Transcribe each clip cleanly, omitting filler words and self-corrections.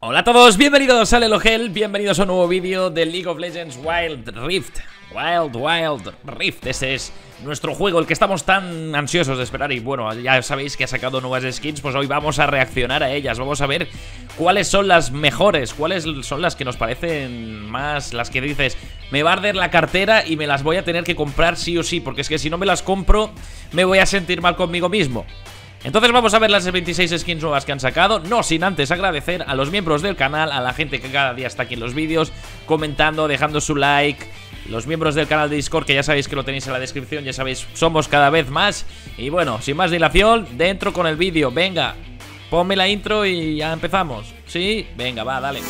Hola a todos, bienvenidos a Lelogel, bienvenidos a un nuevo vídeo de League of Legends Wild Rift. Wild Rift, ese es nuestro juego, el que estamos tan ansiosos de esperar. Y bueno, ya sabéis que ha sacado nuevas skins, pues hoy vamos a reaccionar a ellas. Vamos a ver cuáles son las mejores, cuáles son las que nos parecen más, las que dices, me va a arder la cartera y me las voy a tener que comprar sí o sí, porque es que si no me las compro me voy a sentir mal conmigo mismo. Entonces vamos a ver las 26 skins nuevas que han sacado, no sin antes agradecer a los miembros del canal, a la gente que cada día está aquí en los vídeos, comentando, dejando su like, los miembros del canal de Discord, que ya sabéis que lo tenéis en la descripción, ya sabéis, somos cada vez más. Y bueno, sin más dilación, dentro con el vídeo, venga, ponme la intro y ya empezamos. ¿Sí? Venga, va, dale.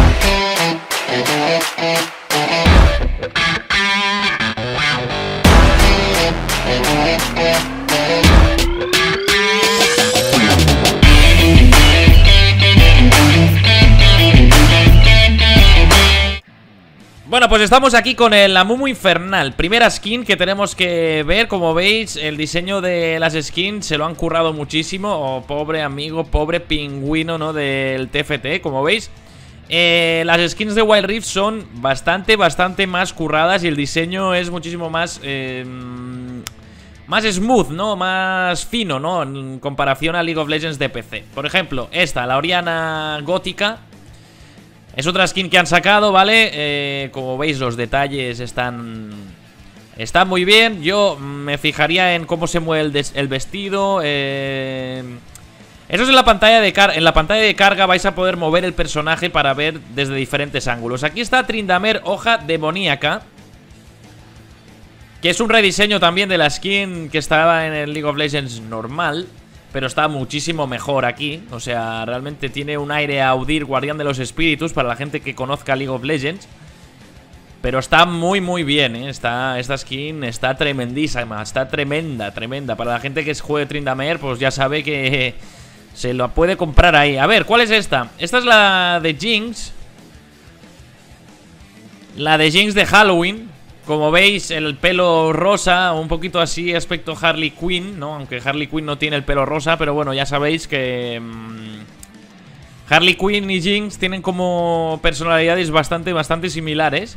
Bueno, pues estamos aquí con el Amumu Infernal. Primera skin que tenemos que ver. Como veis, el diseño de las skins se lo han currado muchísimo. Oh, pobre amigo, pobre pingüino, ¿no? Del TFT, como veis. Las skins de Wild Rift son bastante más curradas. Y el diseño es muchísimo más más smooth, ¿no? Más fino, ¿no? En comparación a League of Legends de PC. Por ejemplo, esta, la Orianna Gótica, es otra skin que han sacado, ¿vale? Como veis, los detalles están muy bien. Yo me fijaría en cómo se mueve el vestido. Eso es en la pantalla de carga. En la pantalla de carga vais a poder mover el personaje para ver desde diferentes ángulos. Aquí está Tryndamere, hoja demoníaca, que es un rediseño también de la skin que estaba en el League of Legends normal, pero está muchísimo mejor aquí. O sea, realmente tiene un aire a Udyr, guardián de los espíritus, para la gente que conozca League of Legends. Pero está muy bien, ¿eh? Esta skin está tremendísima, está tremenda. Para la gente que juegue Tryndamere, pues ya sabe que se lo puede comprar ahí. A ver, ¿cuál es esta? Esta es la de Jinx. La de Jinx de Halloween. Como veis, el pelo rosa, un poquito así, aspecto Harley Quinn, ¿no? Aunque Harley Quinn no tiene el pelo rosa, pero bueno, ya sabéis que Harley Quinn y Jinx tienen como personalidades bastante similares.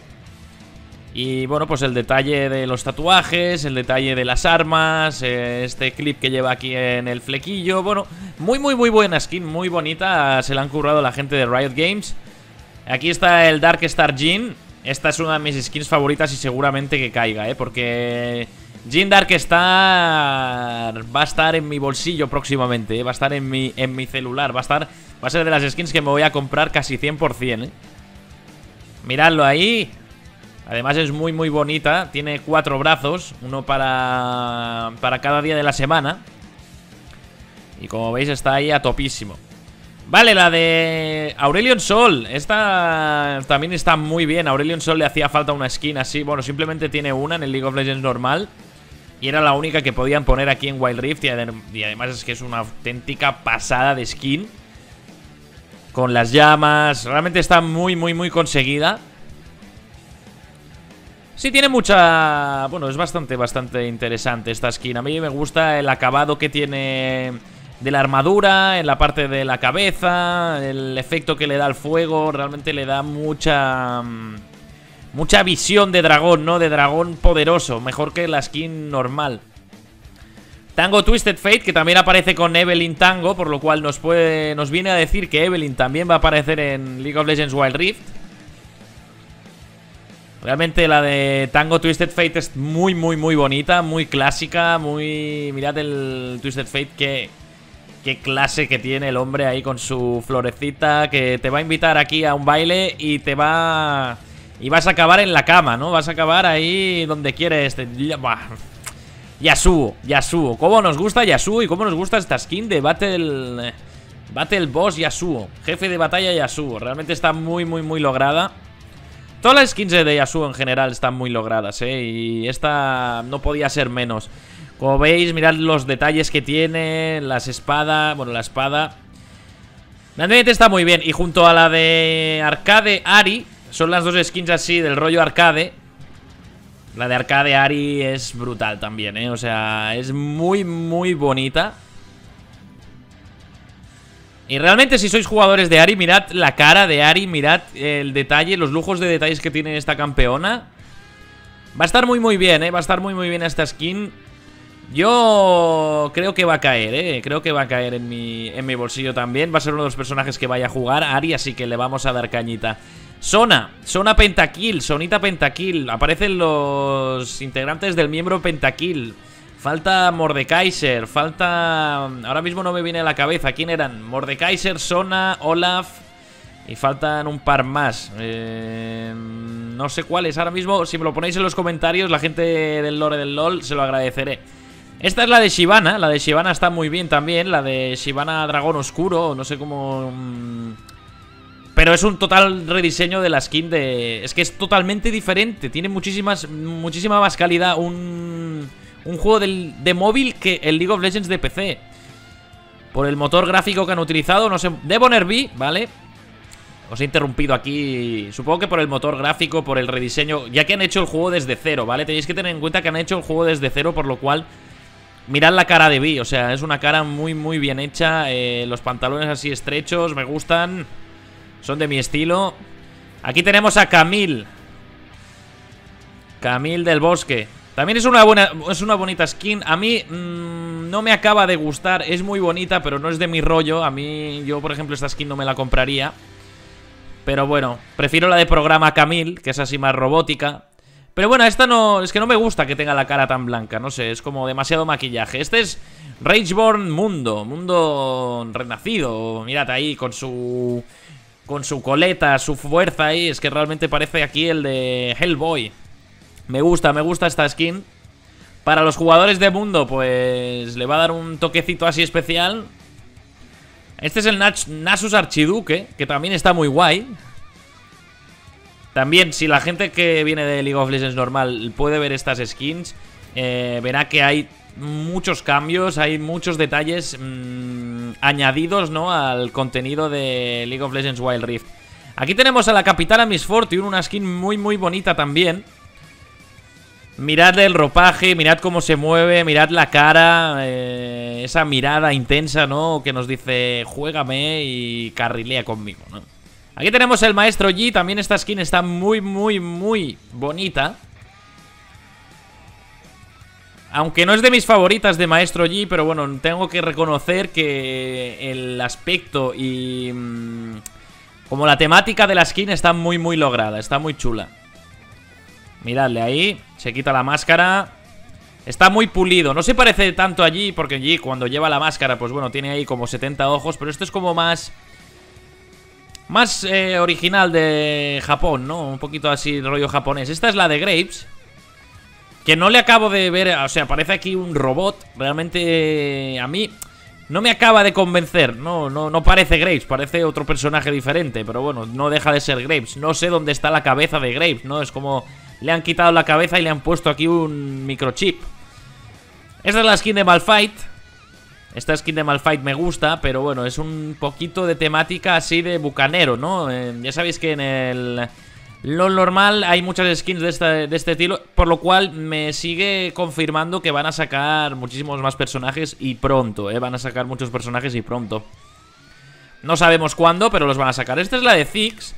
Y bueno, pues el detalle de los tatuajes, el detalle de las armas, este clip que lleva aquí en el flequillo. Bueno, muy buena skin, muy bonita, se la han currado la gente de Riot Games. Aquí está el Dark Star Jhin. Esta es una de mis skins favoritas y seguramente que caiga, porque Jhin Dark Star va a estar en mi bolsillo próximamente, va a estar en mi celular, va a ser de las skins que me voy a comprar casi 100%, Miradlo ahí. Además es muy bonita, tiene 4 brazos, uno para cada día de la semana. Y como veis está ahí a topísimo. Vale, la de Aurelion Sol, esta también está muy bien. A Aurelion Sol le hacía falta una skin así. Bueno, simplemente tiene una en el League of Legends normal y era la única que podían poner aquí en Wild Rift. Y además es que es una auténtica pasada de skin, con las llamas. Realmente está muy conseguida. Sí, tiene mucha... Bueno, es bastante interesante esta skin. A mí me gusta el acabado que tiene de la armadura, en la parte de la cabeza, el efecto que le da al fuego. Realmente le da mucha visión de dragón, ¿no? De dragón poderoso, mejor que la skin normal. Tango Twisted Fate, que también aparece con Evelynn Tango, por lo cual nos viene a decir que Evelynn también va a aparecer en League of Legends Wild Rift. Realmente la de Tango Twisted Fate es muy bonita, muy clásica, Mirad el Twisted Fate, qué clase que tiene el hombre ahí con su florecita, que te va a invitar aquí a un baile y vas a acabar en la cama, ¿no? Vas a acabar ahí donde quieres. Yasuo. Cómo nos gusta Yasuo y cómo nos gusta esta skin de Battle Boss Yasuo. Jefe de batalla Yasuo. Realmente está muy lograda. Todas las skins de Yasuo en general están muy logradas, y esta no podía ser menos. Como veis, mirad los detalles que tiene, las espadas, bueno, la espada. Realmente está muy bien. Y junto a la de Arcade Ahri, son las dos skins así del rollo arcade. La de Arcade Ahri es brutal también, o sea, es muy bonita. Y realmente si sois jugadores de Ahri, mirad la cara de Ahri, mirad el detalle, los lujos de detalles que tiene esta campeona. Va a estar muy bien, va a estar muy bien esta skin. Yo creo que va a caer, creo que va a caer en mi bolsillo también. Va a ser uno de los personajes que vaya a jugar Ahri, así que le vamos a dar cañita. Sona Pentakill, Sonita Pentakill. Aparecen los integrantes del miembro Pentakill. Falta Mordekaiser, falta... Ahora mismo no me viene a la cabeza. ¿Quién eran? Mordekaiser, Sona, Olaf. Y faltan un par más. No sé cuáles. Ahora mismo, si me lo ponéis en los comentarios, la gente del lore del LoL, se lo agradeceré. Esta es la de Shyvana. La de Shyvana está muy bien también. La de Shyvana Dragón Oscuro. No sé cómo... Pero es un total rediseño de la skin de... Es que es totalmente diferente. Tiene muchísima más calidad un juego de móvil que el League of Legends de PC. Por el motor gráfico que han utilizado, no sé, Debonair, ¿vale? Os he interrumpido aquí. Supongo que por el motor gráfico, por el rediseño, ya que han hecho el juego desde cero, ¿vale? Tenéis que tener en cuenta que han hecho el juego desde cero, por lo cual mirad la cara de Vi, o sea, es una cara muy bien hecha. Los pantalones así estrechos, me gustan. Son de mi estilo. Aquí tenemos a Camille del Bosque. También es una bonita skin. A mí no me acaba de gustar. Es muy bonita, pero no es de mi rollo. A mí, yo por ejemplo, esta skin no me la compraría. Pero bueno, prefiero la de programa Camille, que es así más robótica. Pero bueno, esta no... Es que no me gusta que tenga la cara tan blanca. No sé, es como demasiado maquillaje. Este es Rageborn Mundo renacido. Mirad ahí con su coleta, su fuerza ahí. Es que realmente parece aquí el de Hellboy. Me gusta esta skin. Para los jugadores de Mundo, pues le va a dar un toquecito así especial. Este es el Nasus Archiduque, que también está muy guay. También, si la gente que viene de League of Legends normal puede ver estas skins, verá que hay muchos cambios, hay muchos detalles añadidos, ¿no?, al contenido de League of Legends Wild Rift. Aquí tenemos a la Capitana Miss Fortune, una skin muy bonita también. Mirad el ropaje, mirad cómo se mueve, mirad la cara, esa mirada intensa, ¿no?, que nos dice, juégame y carrilea conmigo, ¿no? Aquí tenemos el Maestro Yi, también esta skin está muy bonita. Aunque no es de mis favoritas de Maestro Yi, pero bueno, tengo que reconocer que el aspecto y como la temática de la skin está muy lograda, está muy chula. Miradle ahí, se quita la máscara. Está muy pulido, no se parece tanto a Yi, porque Yi cuando lleva la máscara, pues bueno, tiene ahí como 70 ojos. Pero esto es como más original de Japón, ¿no? Un poquito así rollo japonés. Esta es la de Graves, que no le acabo de ver, o sea, parece aquí un robot. Realmente a mí no me acaba de convencer. No parece Graves, parece otro personaje diferente. Pero bueno, no deja de ser Graves. No sé dónde está la cabeza de Graves, ¿no? Es como... Le han quitado la cabeza y le han puesto aquí un microchip. Esta es la skin de Malphite. Esta skin de Malphite me gusta, pero bueno, es un poquito de temática así de bucanero, ¿no? Ya sabéis que en el LoL normal hay muchas skins de este estilo, por lo cual me sigue confirmando que van a sacar muchísimos más personajes y pronto, van a sacar muchos personajes y pronto. No sabemos cuándo, pero los van a sacar. Esta es la de Ziggs.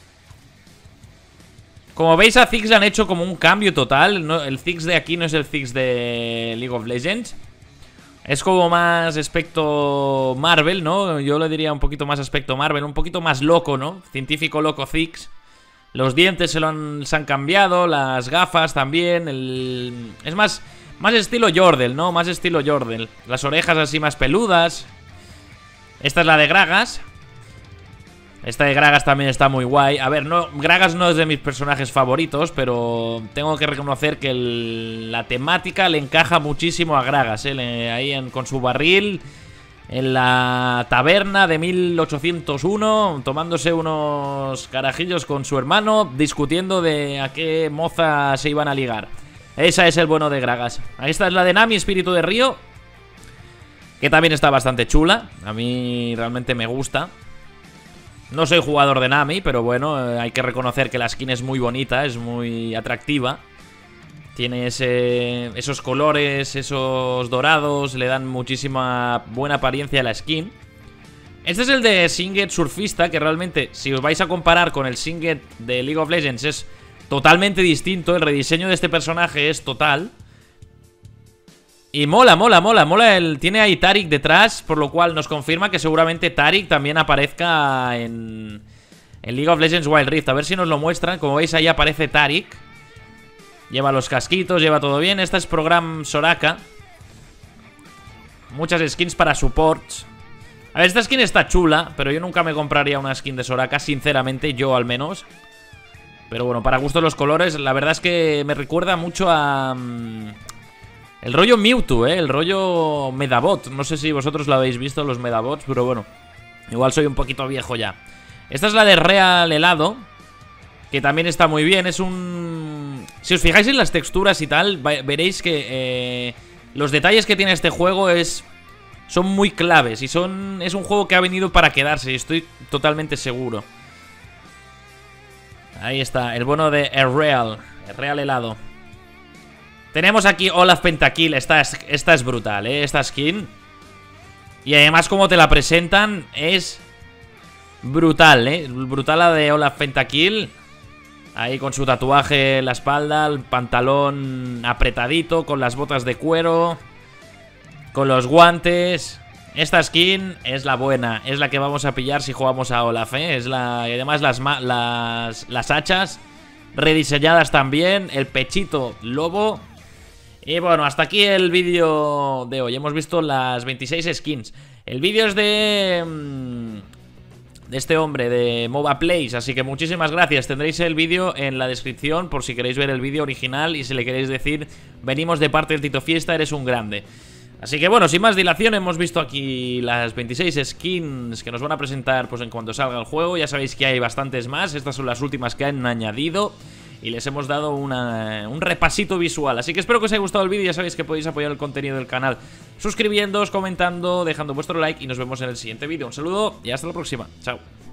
Como veis, a Ziggs le han hecho como un cambio total, ¿no? El Ziggs de aquí no es el Ziggs de League of Legends. Es como más aspecto Marvel, ¿no? Yo le diría un poquito más aspecto Marvel, un poquito más loco, ¿no? Científico loco Ziggs. Los dientes se han cambiado, las gafas también. Es más estilo Yordle, ¿no? Más estilo Yordle. Las orejas así más peludas. Esta es la de Gragas. Esta de Gragas también está muy guay. A ver, Gragas no es de mis personajes favoritos, pero tengo que reconocer que la temática le encaja muchísimo a Gragas, ahí con su barril, en la taberna de 1801, tomándose unos carajillos con su hermano, discutiendo de a qué moza se iban a ligar. Esa es el bueno de Gragas. Ahí está, es la de Nami, espíritu de río, que también está bastante chula. A mí realmente me gusta. No soy jugador de Nami, pero bueno, hay que reconocer que la skin es muy bonita, es muy atractiva. Tiene esos colores, esos dorados, le dan muchísima buena apariencia a la skin. Este es el de Singed Surfista, que realmente, si os vais a comparar con el Singed de League of Legends, es totalmente distinto. El rediseño de este personaje es total. Y mola. Tiene ahí Taric detrás, por lo cual nos confirma que seguramente Taric también aparezca en League of Legends Wild Rift. A ver si nos lo muestran. Como veis, ahí aparece Taric. Lleva los casquitos, lleva todo bien. Esta es Program Soraka. Muchas skins para supports. A ver, esta skin está chula, pero yo nunca me compraría una skin de Soraka, sinceramente, yo al menos. Pero bueno, para gusto los colores, la verdad es que me recuerda mucho a... el rollo Mewtwo, el rollo Medabot. No sé si vosotros lo habéis visto, los Medabots, pero bueno, igual soy un poquito viejo ya. Esta es la de Real Helado, que también está muy bien. Es un... si os fijáis en las texturas y tal, veréis que los detalles que tiene este juego son muy claves. Y es un juego que ha venido para quedarse, y estoy totalmente seguro. Ahí está, el bono de el Real Helado. Tenemos aquí Olaf Pentakill. Esta es brutal, esta skin. Y además como te la presentan es brutal, brutal la de Olaf Pentakill. Ahí con su tatuaje en la espalda, el pantalón apretadito, con las botas de cuero, con los guantes. Esta skin es la buena, es la que vamos a pillar si jugamos a Olaf, y además las hachas rediseñadas también, el pechito lobo. Y bueno, hasta aquí el vídeo de hoy. Hemos visto las 26 skins. El vídeo es de este hombre, de MOBA Plays, así que muchísimas gracias. Tendréis el vídeo en la descripción por si queréis ver el vídeo original y si le queréis decir: venimos de parte del Tito Fiesta, eres un grande. Así que bueno, sin más dilación, hemos visto aquí las 26 skins que nos van a presentar pues en cuanto salga el juego. Ya sabéis que hay bastantes más, estas son las últimas que han añadido y les hemos dado un repasito visual. Así que espero que os haya gustado el vídeo. Ya sabéis que podéis apoyar el contenido del canal suscribiéndoos, comentando, dejando vuestro like y nos vemos en el siguiente vídeo. Un saludo y hasta la próxima. Chao.